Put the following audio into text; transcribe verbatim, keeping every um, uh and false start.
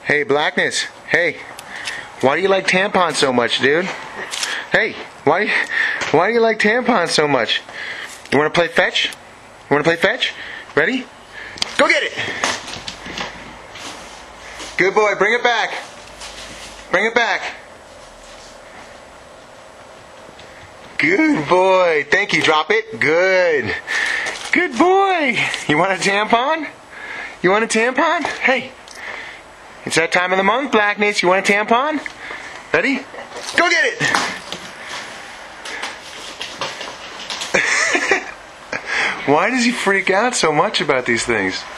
Hey, Blackness. Hey, why do you like tampons so much, dude? Hey, why, why do you like tampons so much? You want to play fetch? You want to play fetch? Ready? Go get it! Good boy, bring it back. Bring it back. Good boy. Thank you. Drop it. Good. Good boy. You want a tampon? You want a tampon? Hey. It's that time of the month, Blackness. You want a tampon? Ready? Go get it! Why does he freak out so much about these things?